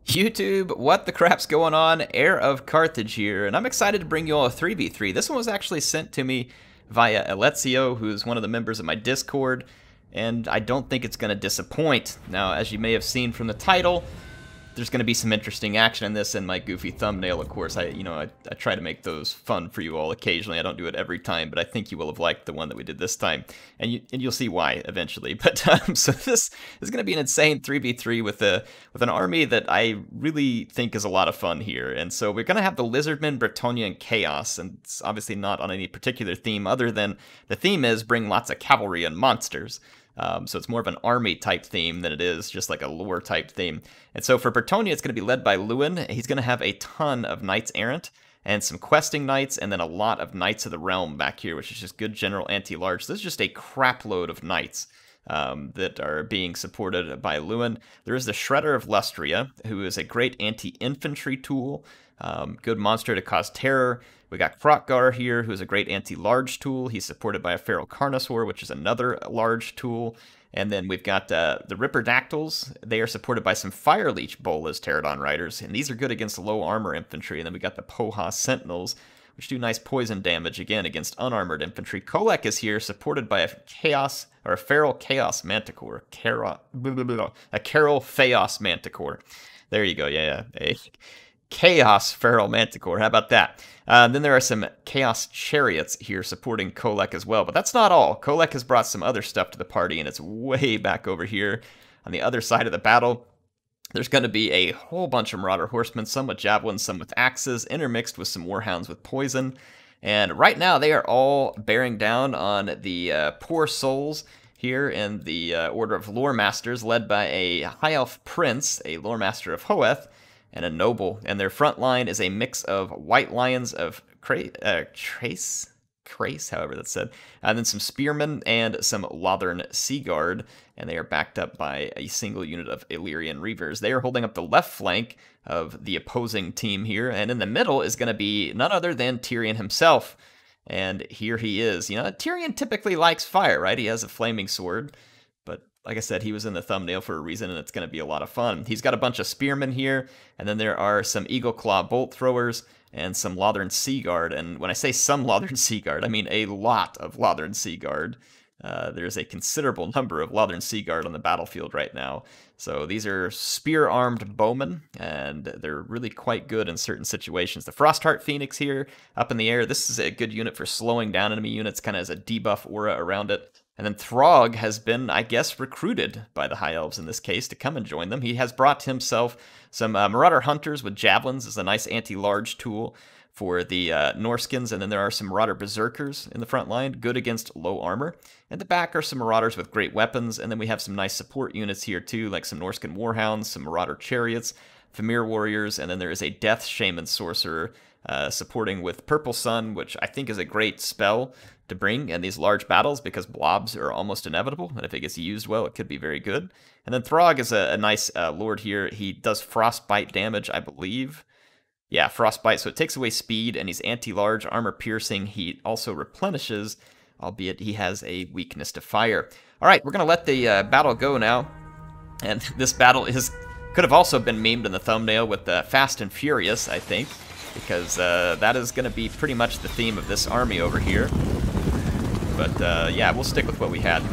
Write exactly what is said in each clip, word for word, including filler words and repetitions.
YouTube, what the crap's going on? Heir of Carthage here, and I'm excited to bring you all a three v three. This one was actually sent to me via Alessio, who's one of the members of my Discord, and I don't think it's going to disappoint. Now, as you may have seen from the title, there's going to be some interesting action in this, and my goofy thumbnail, of course. I, you know, I, I try to make those fun for you all occasionally. I don't do it every time, but I think you will have liked the one that we did this time, and, you, and you'll see why eventually. But um, so this is going to be an insane three v three with a with an army that I really think is a lot of fun here. And so we're going to have the Lizardmen, Bretonnia, and Chaos, and it's obviously not on any particular theme other than the theme is bring lots of cavalry and monsters. Um, so it's more of an army type theme than it is just like a lore type theme. And so for Bretonnia, it's going to be led by Lewin. He's going to have a ton of Knights Errant and some questing knights, and then a lot of Knights of the Realm back here, which is just good general anti-large. So this is just a crap load of knights um, that are being supported by Lewin. There is the Shredder of Lustria, who is a great anti-infantry tool. Um, good monster to cause terror. We got Kroq-Gar here, who is a great anti-large tool. He's supported by a Feral Carnosaur, which is another large tool. And then we've got uh, the Ripperdactyls. They are supported by some Fire Leech Bolas Pterodon Riders, and these are good against low armor infantry. And then we got the Poha Sentinels, which do nice poison damage, again, against unarmored infantry. Kholek is here, supported by a Chaos, or a Feral Chaos Manticore. Cara, blah, blah, blah, a Carol Chaos Manticore. There you go, yeah, yeah. A Chaos Feral Manticore, how about that? Uh, then there are some Chaos Chariots here supporting Kholek as well, but that's not all. Kholek has brought some other stuff to the party, and it's way back over here on the other side of the battle. There's going to be a whole bunch of Marauder Horsemen, some with javelins, some with axes, intermixed with some Warhounds with poison. And right now they are all bearing down on the uh, poor souls here in the uh, Order of Lore Masters, led by a High Elf Prince, a Lore Master of Hoeth, and a noble, and their front line is a mix of White Lions of Cra uh, Trace, Crace, however that's said, and then some Spearmen and some Lothern Seaguard, and they are backed up by a single unit of Illyrian Reavers. They are holding up the left flank of the opposing team here, and in the middle is going to be none other than Tyrion himself, and here he is. You know, Tyrion typically likes fire, right? He has a flaming sword, but like I said, he was in the thumbnail for a reason, and it's going to be a lot of fun. He's got a bunch of spearmen here, and then there are some Eagle Claw bolt throwers and some Lothern Seaguard. And when I say some Lothern Seaguard, I mean a lot of Lothern Seaguard. Uh, there's a considerable number of Lothern Seaguard on the battlefield right now. So these are spear-armed bowmen, and they're really quite good in certain situations. The Frostheart Phoenix here, up in the air. This is a good unit for slowing down enemy units, kind of as a debuff aura around it. And then Throg has been, I guess, recruited by the High Elves in this case to come and join them. He has brought himself some uh, Marauder Hunters with Javelins as a nice anti-large tool for the uh, Norskins. And then there are some Marauder Berserkers in the front line, good against low armor. In the back are some Marauders with great weapons. And then we have some nice support units here too, like some Norskin Warhounds, some Marauder Chariots, Famir Warriors, and then there is a Death Shaman Sorcerer uh, supporting with Purple Sun, which I think is a great spell to bring in these large battles because blobs are almost inevitable, and if it gets used well, it could be very good. And then Throg is a, a nice uh, lord here. He does frostbite damage, I believe. Yeah, frostbite, so it takes away speed, and he's anti-large, armor piercing. He also replenishes, albeit he has a weakness to fire. All right, we're going to let the uh, battle go now, and this battle is could have also been memed in the thumbnail with uh, Fast and Furious, I think, because uh, that is going to be pretty much the theme of this army over here. But uh, yeah, we'll stick with what we had.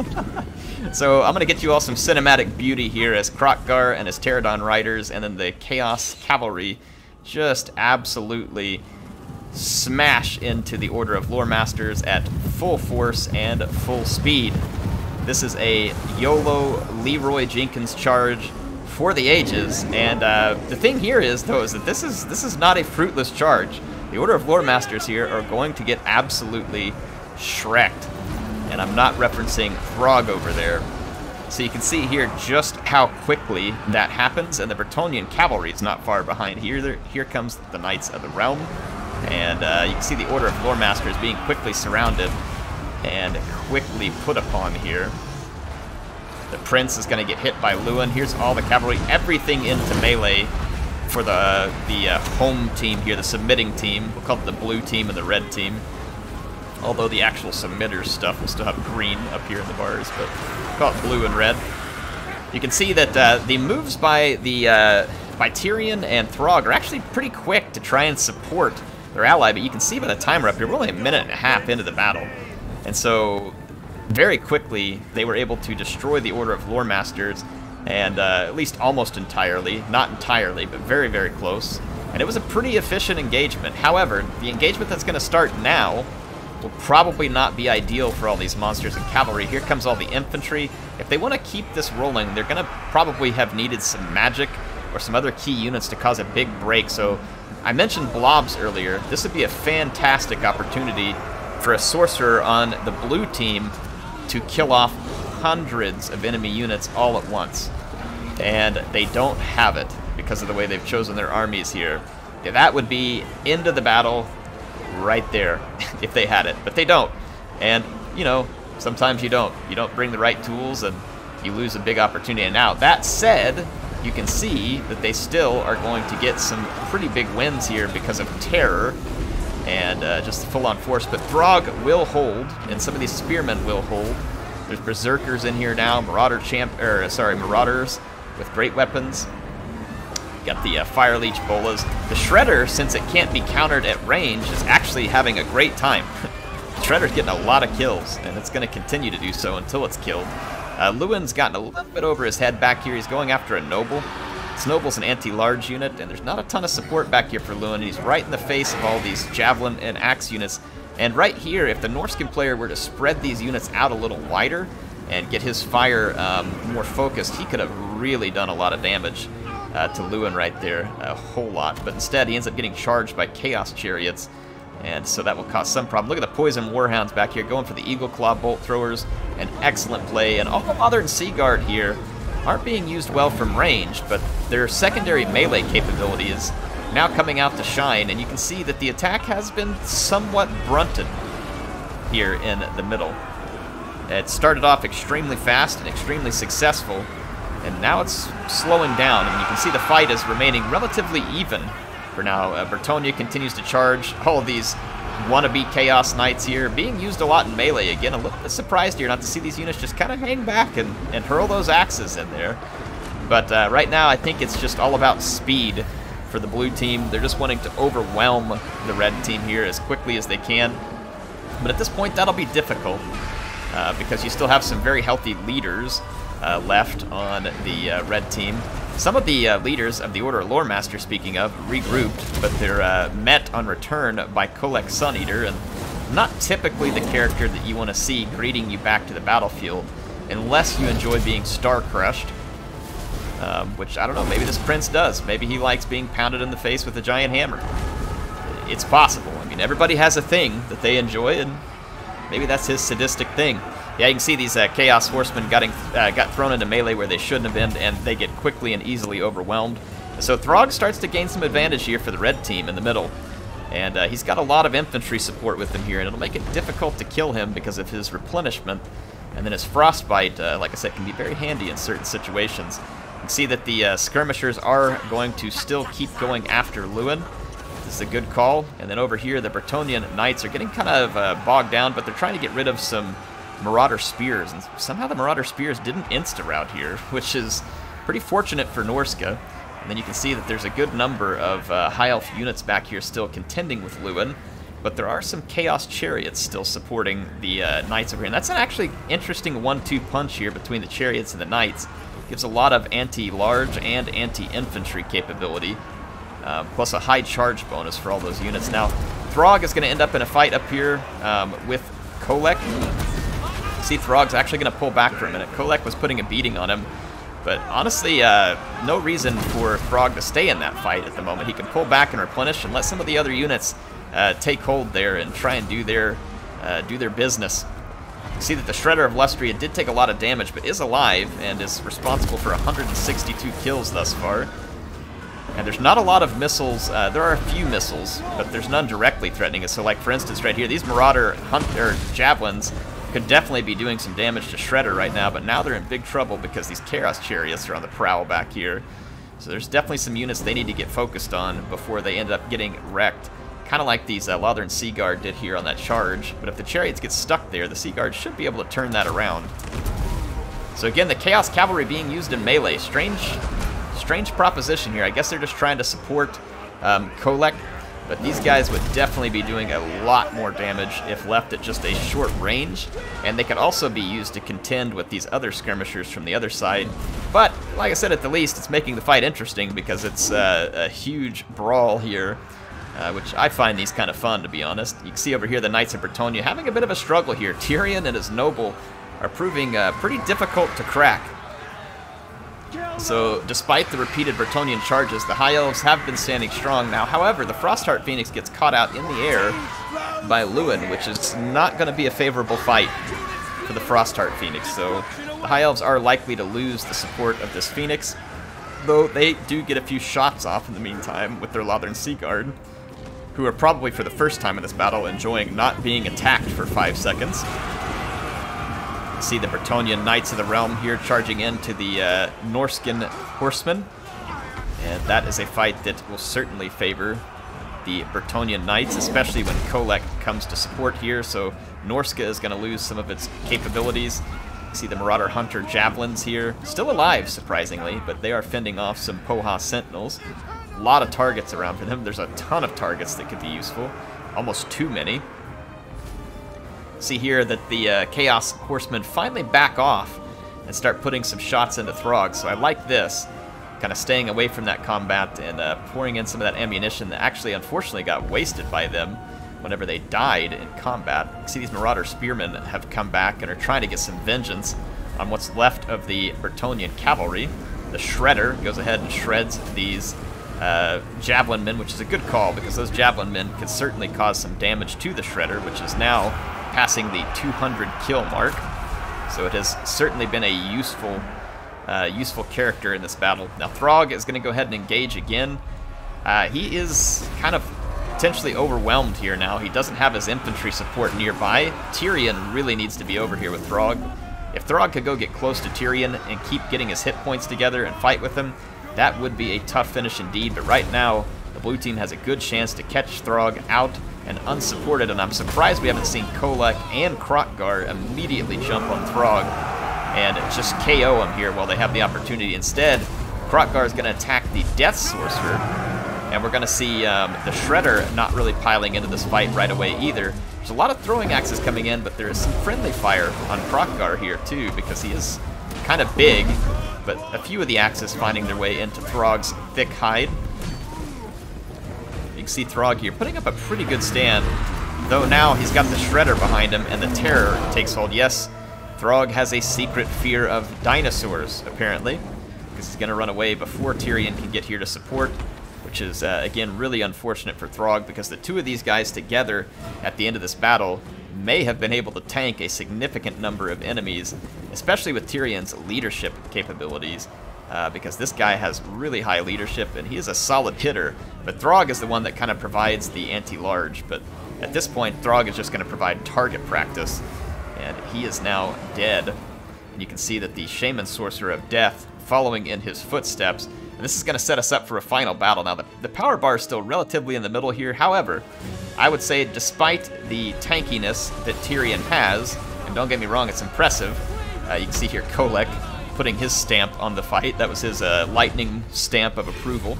So I'm going to get you all some cinematic beauty here as Kroq-Gar and his Pterodon Riders, and then the Chaos Cavalry just absolutely smash into the Order of Lore Masters at full force and full speed. This is a YOLO Leroy Jenkins charge for the ages, and uh, the thing here is, though, is that this is this is not a fruitless charge. The Order of Lore Masters here are going to get absolutely shreked, and I'm not referencing Throg over there. So you can see here just how quickly that happens, and the Bretonnian cavalry is not far behind. Here, there, here comes the Knights of the Realm, and uh, you can see the Order of Lore Masters being quickly surrounded and quickly put upon here. The Prince is going to get hit by Lewin. Here's all the cavalry, everything into melee for the the uh, home team here, the submitting team. We'll call it the blue team and the red team. Although the actual submitters stuff will still have green up here in the bars, but we'll call it blue and red. You can see that uh, the moves by the uh, by Tyrion and Throg are actually pretty quick to try and support their ally, but you can see by the timer up here, we're only a minute and a half into the battle. And so, very quickly, they were able to destroy the Order of Lore Masters, and uh, at least almost entirely, not entirely, but very, very close. And it was a pretty efficient engagement. However, the engagement that's going to start now will probably not be ideal for all these monsters and cavalry. Here comes all the infantry. If they want to keep this rolling, they're going to probably have needed some magic or some other key units to cause a big break. So I mentioned blobs earlier. This would be a fantastic opportunity for a sorcerer on the blue team to kill off hundreds of enemy units all at once. And they don't have it because of the way they've chosen their armies here. Yeah, that would be end of the battle right there if they had it, but they don't. And, you know, sometimes you don't. You don't bring the right tools and you lose a big opportunity. And now, that said, you can see that they still are going to get some pretty big wins here because of terror and uh, just full-on force. But Throg will hold, and some of these spearmen will hold. There's berserkers in here now, marauder champ, or sorry, marauders with great weapons. Got the uh, fire leech bolas. The shredder, since it can't be countered at range, is actually having a great time. Shredder's getting a lot of kills, and it's going to continue to do so until it's killed. Uh, Lewin's gotten a little bit over his head back here. He's going after a noble. This noble's an anti-large unit, and there's not a ton of support back here for Lewin, and he's right in the face of all these javelin and axe units. And right here, if the Norscan player were to spread these units out a little wider and get his fire um, more focused, he could have really done a lot of damage uh, to Lewin right there, a whole lot. But instead, he ends up getting charged by Chaos Chariots, and so that will cause some problem. Look at the Poison Warhounds back here going for the Eagle Claw Bolt Throwers. An excellent play, and all the Modern Sea Guard here aren't being used well from range, but their secondary melee capability is now coming out to shine, and you can see that the attack has been somewhat blunted here in the middle. It started off extremely fast and extremely successful, and now it's slowing down, and you can see the fight is remaining relatively even for now. Uh, Bretonnia continues to charge. All of these wannabe Chaos Knights here being used a lot in melee. Again, a little bit surprised here not to see these units just kind of hang back and, and hurl those axes in there. But uh, right now, I think it's just all about speed for the blue team. They're just wanting to overwhelm the red team here as quickly as they can. But at this point, that'll be difficult uh, because you still have some very healthy leaders uh, left on the uh, red team. Some of the uh, leaders of the Order of Lore Master, speaking of, regrouped, but they're uh, met on return by Kolek Suneater, and not typically the character that you want to see greeting you back to the battlefield, unless you enjoy being star-crushed. Um, which, I don't know, maybe this prince does. Maybe he likes being pounded in the face with a giant hammer. It's possible. I mean, everybody has a thing that they enjoy, and maybe that's his sadistic thing. Yeah, you can see these uh, Chaos Horsemen getting, uh, got thrown into melee where they shouldn't have been, and they get quickly and easily overwhelmed. So Throg starts to gain some advantage here for the red team in the middle. And uh, he's got a lot of infantry support with him here, and it'll make it difficult to kill him because of his replenishment. And then his Frostbite, uh, like I said, can be very handy in certain situations. You can see that the uh, skirmishers are going to still keep going after Lewin. This is a good call. And then over here, the Bretonnian Knights are getting kind of uh, bogged down, but they're trying to get rid of some Marauder Spears. And somehow the Marauder Spears didn't insta-route here, which is pretty fortunate for Norska. And then you can see that there's a good number of uh, High Elf units back here still contending with Lewin. But there are some Chaos Chariots still supporting the uh, Knights over here. And that's an actually interesting one two punch here between the Chariots and the Knights. Gives a lot of anti-large and anti-infantry capability, uh, plus a high charge bonus for all those units. Now, Throg is going to end up in a fight up here um, with Kolek. See, Throg's actually going to pull back for a minute. Kolek was putting a beating on him, but honestly, uh, no reason for Throg to stay in that fight at the moment. He can pull back and replenish and let some of the other units uh, take hold there and try and do their, uh, do their business. You see that the Shredder of Lustria did take a lot of damage, but is alive and is responsible for one hundred sixty-two kills thus far. And there's not a lot of missiles. Uh, there are a few missiles, but there's none directly threatening us. So, like, for instance, right here, these Marauder Hunter Javelins could definitely be doing some damage to Shredder right now, but now they're in big trouble because these Chaos Chariots are on the prowl back here. So there's definitely some units they need to get focused on before they end up getting wrecked. Kind of like these uh, Lothern Sea Guard did here on that charge. But if the Chariots get stuck there, the Sea Guard should be able to turn that around. So again, the Chaos Cavalry being used in melee. Strange, strange proposition here. I guess they're just trying to support um, Kolek, but these guys would definitely be doing a lot more damage if left at just a short range, and they could also be used to contend with these other skirmishers from the other side. But, like I said, at the least, it's making the fight interesting because it's uh, a huge brawl here, uh, which I find these kind of fun, to be honest. You can see over here the Knights of Bretonnia having a bit of a struggle here. Tyrion and his noble are proving uh, pretty difficult to crack. So, despite the repeated Bretonnian charges, the High Elves have been standing strong now. However, the Frostheart Phoenix gets caught out in the air by Lewin, which is not going to be a favorable fight for the Frostheart Phoenix. So, the High Elves are likely to lose the support of this Phoenix, though they do get a few shots off in the meantime with their Lothern Sea Guard, who are probably for the first time in this battle enjoying not being attacked for five seconds. See the Bretonnian Knights of the Realm here charging into the uh, Norscan Horsemen. And that is a fight that will certainly favor the Bretonnian Knights, especially when Kolek comes to support here. So Norska is going to lose some of its capabilities. See the Marauder Hunter Javelins here. Still alive, surprisingly, but they are fending off some Poha Sentinels. A lot of targets around for them. There's a ton of targets that could be useful. Almost too many. See here that the uh, Chaos Horsemen finally back off and start putting some shots into Throg, so I like this. Kind of staying away from that combat and uh, pouring in some of that ammunition that actually unfortunately got wasted by them whenever they died in combat. See these Marauder Spearmen have come back and are trying to get some vengeance on what's left of the Bretonnian cavalry. The Shredder goes ahead and shreds these uh, Javelin men, which is a good call because those Javelin men could certainly cause some damage to the Shredder, which is now passing the two hundred kill mark. So it has certainly been a useful uh, useful character in this battle. Now Throg is going to go ahead and engage again. Uh, he is kind of potentially overwhelmed here now. He doesn't have his infantry support nearby. Tyrion really needs to be over here with Throg. If Throg could go get close to Tyrion and keep getting his hit points together and fight with him, that would be a tough finish indeed. But right now, the blue team has a good chance to catch Throg out and unsupported, and I'm surprised we haven't seen Kolek and Kroq-Gar immediately jump on Throg and just K O him here while they have the opportunity. Instead, Kroq-Gar is going to attack the Death Sorcerer, and we're going to see um, the Shredder not really piling into this fight right away either. There's a lot of throwing axes coming in, but there is some friendly fire on Kroq-Gar here too, because he is kind of big, but a few of the axes finding their way into Throg's thick hide. You can see Throg here putting up a pretty good stand, though now he's got the Shredder behind him and the terror takes hold. Yes, Throg has a secret fear of dinosaurs, apparently, because he's going to run away before Tyrion can get here to support, which is, uh, again, really unfortunate for Throg, because the two of these guys together at the end of this battle may have been able to tank a significant number of enemies, especially with Tyrion's leadership capabilities. Uh, because this guy has really high leadership and he is a solid hitter, but Throg is the one that kind of provides the anti-large. But at this point, Throg is just going to provide target practice, and he is now dead. And you can see that the Shaman Sorcerer of Death following in his footsteps, and this is going to set us up for a final battle. Now, the, the power bar is still relatively in the middle here. However, I would say despite the tankiness that Tyrion has, and don't get me wrong, it's impressive. Uh, you can see here Kolek putting his stamp on the fight. That was his uh, lightning stamp of approval.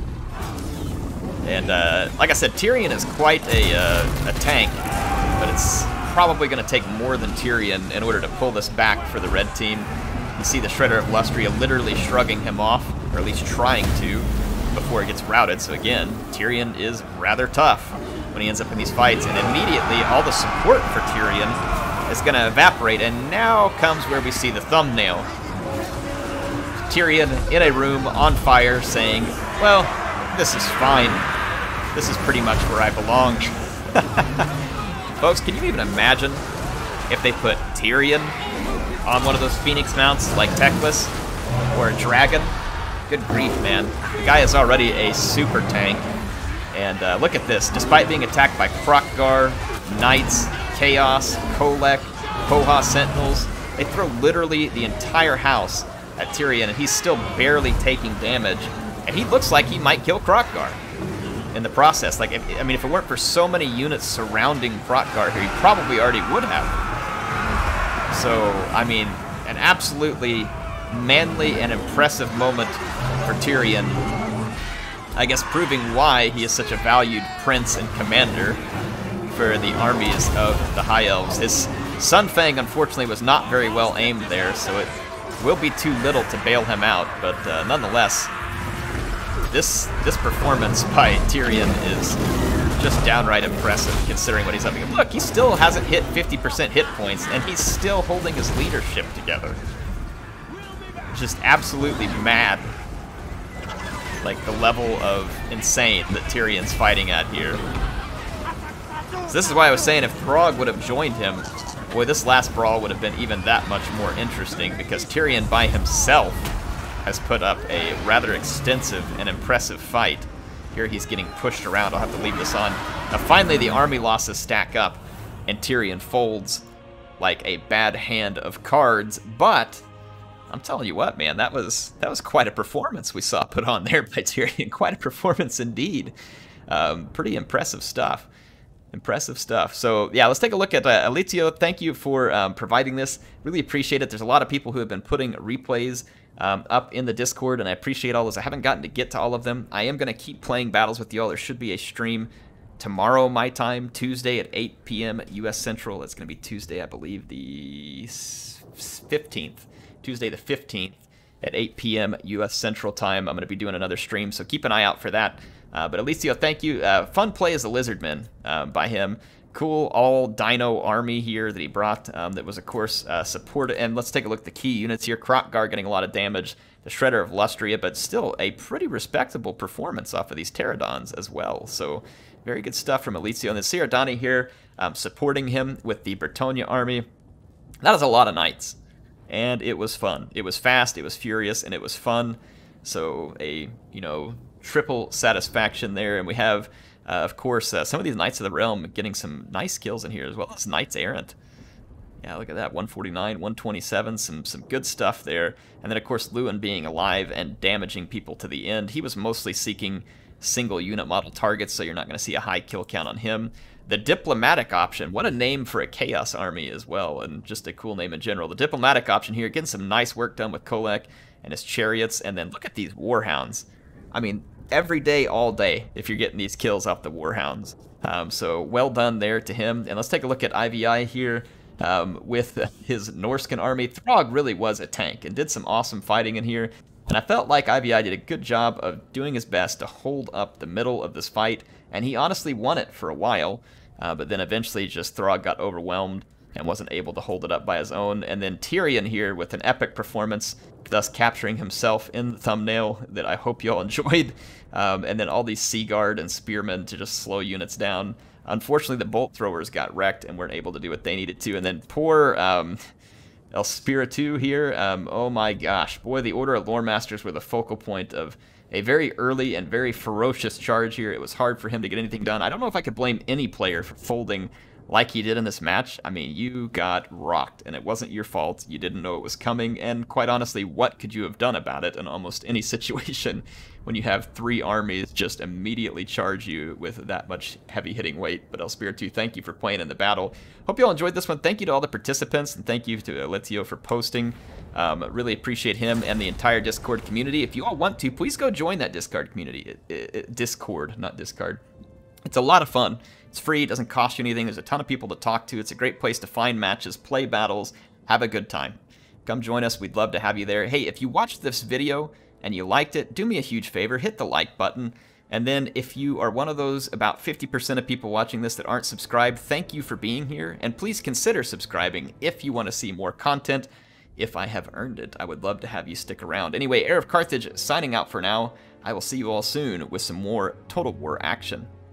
And uh, like I said, Tyrion is quite a, uh, a tank, but it's probably going to take more than Tyrion in order to pull this back for the red team. You see the Shredder of Lustria literally shrugging him off, or at least trying to, before he gets routed. So again, Tyrion is rather tough when he ends up in these fights, and immediately all the support for Tyrion is going to evaporate, and now comes where we see the thumbnail. Tyrion in a room on fire saying, well, this is fine. This is pretty much where I belong. Folks, can you even imagine if they put Tyrion on one of those Phoenix mounts like Teclis or a dragon? Good grief, man. The guy is already a super tank. And uh, look at this. Despite being attacked by Kroq-Gar, Knights, Chaos, Kolek, Poha Sentinels, they throw literally the entire house at Tyrion, and he's still barely taking damage. And he looks like he might kill Kroq-Gar in the process. Like, if, I mean, if it weren't for so many units surrounding Kroq-Gar here, he probably already would have. So, I mean, an absolutely manly and impressive moment for Tyrion. I guess proving why he is such a valued prince and commander for the armies of the High Elves. His Sun Fang, unfortunately, was not very well aimed there, so it will be too little to bail him out, but uh, nonetheless, this this performance by Tyrion is just downright impressive, considering what he's having. Look, he still hasn't hit fifty percent hit points, and he's still holding his leadership together. Just absolutely mad. Like, the level of insane that Tyrion's fighting at here. So this is why I was saying if Throg would have joined him, boy, this last brawl would have been even that much more interesting, because Tyrion by himself has put up a rather extensive and impressive fight. Here he's getting pushed around. I'll have to leave this on. Now finally the army losses stack up, and Tyrion folds like a bad hand of cards, but I'm telling you what, man, that was that was quite a performance we saw put on there by Tyrion. Quite a performance indeed. Um, pretty impressive stuff. Impressive stuff. So yeah, let's take a look at uh, Elitio. Thank you for um, providing this. Really appreciate it. There's a lot of people who have been putting replays um, up in the Discord, and I appreciate all those. I haven't gotten to get to all of them. I am going to keep playing battles with y'all. There should be a stream tomorrow my time, Tuesday at eight P M U S Central. It's going to be Tuesday, I believe, the fifteenth. Tuesday the fifteenth at eight P M U S Central Time. I'm going to be doing another stream, so keep an eye out for that. Uh, but Elitio, thank you. Uh, fun play as a Lizardman uh, by him. Cool all Dino army here that he brought um, that was, of course, uh, supported. And let's take a look at the key units here. Kroq-Gar getting a lot of damage. The Shredder of Lustria, but still a pretty respectable performance off of these Pterodons as well. So very good stuff from Elitio. And the Ciardani here um, supporting him with the Bretonnia army. That is a lot of knights. And it was fun. It was fast, it was furious, and it was fun. So a, you know, triple satisfaction there. And we have, uh, of course, uh, some of these Knights of the Realm getting some nice kills in here as well as Knights Errant. Yeah, look at that, one forty-nine, one twenty-seven, some, some good stuff there. And then, of course, Luwin being alive and damaging people to the end. He was mostly seeking single unit model targets, so you're not going to see a high kill count on him. The Diplomatic option, what a name for a Chaos army as well, and just a cool name in general. The Diplomatic option here, getting some nice work done with Kholek and his chariots, and then look at these Warhounds. I mean, every day, all day, if you're getting these kills off the Warhounds. Um, so well done there to him. And let's take a look at I V I here um, with his Norscan army. Throg really was a tank and did some awesome fighting in here. And I felt like I V I did a good job of doing his best to hold up the middle of this fight, and he honestly won it for a while, uh, but then eventually just Throg got overwhelmed and wasn't able to hold it up by his own. And then Tyrion here with an epic performance, thus capturing himself in the thumbnail that I hope you all enjoyed. Um, and then all these Seaguard and Spearmen to just slow units down. Unfortunately, the Bolt Throwers got wrecked and weren't able to do what they needed to. And then poor Um, El Spiritu here, um, oh my gosh, boy, the Order of Lore Masters were the focal point of a very early and very ferocious charge here. It was hard for him to get anything done. I don't know if I could blame any player for folding like he did in this match. I mean, you got rocked, and it wasn't your fault. You didn't know it was coming, and quite honestly, what could you have done about it in almost any situation when you have three armies just immediately charge you with that much heavy-hitting weight? But El Spiritu, thank you for playing in the battle. Hope you all enjoyed this one. Thank you to all the participants, and thank you to Elitio for posting. Um, really appreciate him and the entire Discord community. If you all want to, please go join that Discord community. It, it, it, Discord, not Discard. It's a lot of fun. It's free, it doesn't cost you anything, there's a ton of people to talk to, it's a great place to find matches, play battles, have a good time. Come join us, we'd love to have you there. Hey, if you watched this video and you liked it, do me a huge favor, hit the like button, and then if you are one of those about fifty percent of people watching this that aren't subscribed, thank you for being here, and please consider subscribing if you want to see more content. If I have earned it, I would love to have you stick around. Anyway, Heir of Carthage signing out for now. I will see you all soon with some more Total War action.